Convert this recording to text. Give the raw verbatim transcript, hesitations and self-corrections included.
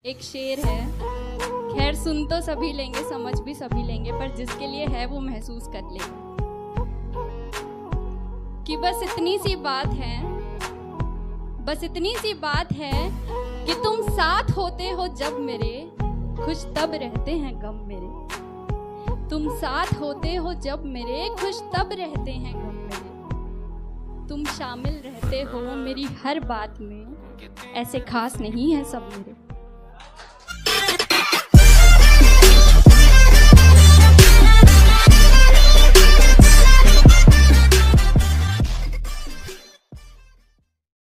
एक शेर है, खैर सुन तो सभी लेंगे, समझ भी सभी लेंगे, पर जिसके लिए है वो महसूस कर लेगा कि बस इतनी सी बात है, बस इतनी सी बात है कि तुम साथ होते हो जब मेरे, खुश तब रहते हैं गम मेरे। तुम साथ होते हो जब मेरे, खुश तब रहते हैं गम मेरे। तुम शामिल रहते हो मेरी हर बात में, ऐसे खास नहीं है सब मेरे।